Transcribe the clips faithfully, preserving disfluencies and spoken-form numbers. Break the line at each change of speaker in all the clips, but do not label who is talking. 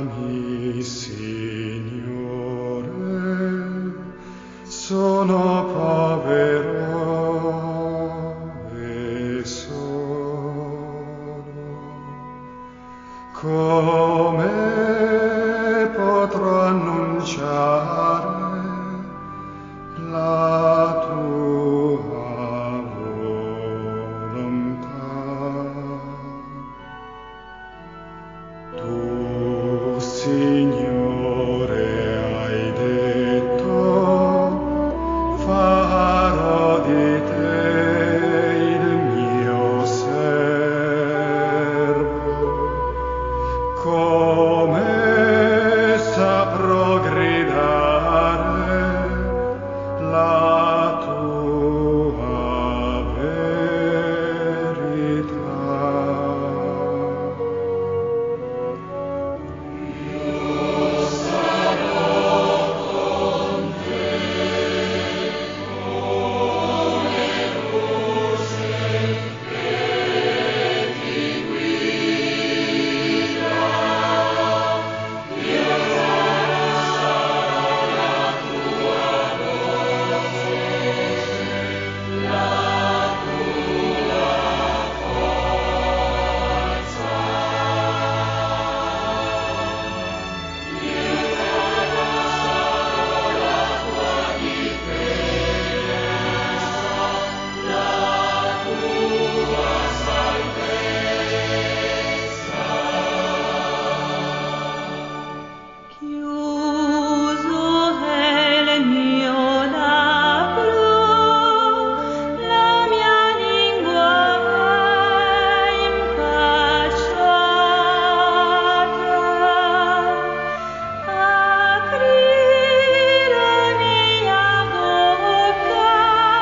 Chiami, Signore, sono povero e solo. Come potrò annunciare la tua volontà? Tu, Signore, hai detto, farò di te il mio servo. Come saprò gridare la tua verità? Io sarò con te come voce che ti guida. Io sarò la tua voce, la tua forza. Io sarò la tua difesa, la tua salvezza. Chiuso è il mio labbro, la mia lingua è impacciata. Apri la mia bocca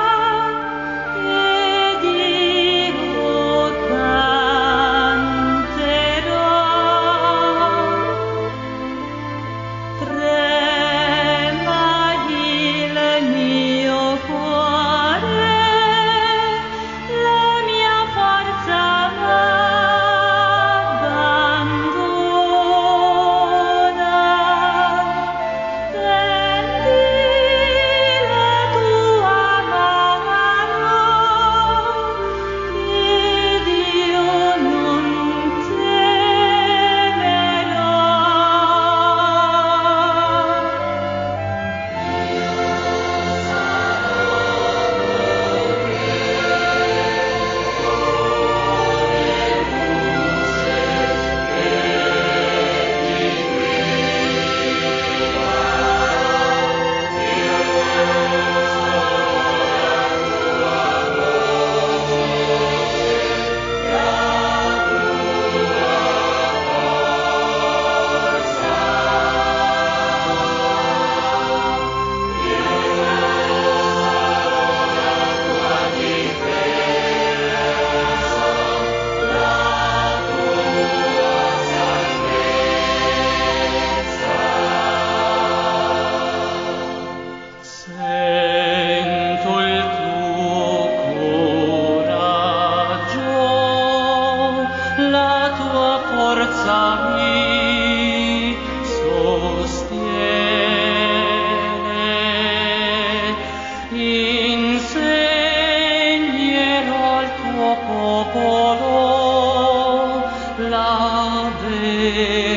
ed io canterò. Trema il mio cuore, la mia forza m'abbandona. Tendi la tua mano ed io non temerò. Sento il tuo coraggio, la tua forza mi sostiene. Insegnerò al tuo popolo la verità.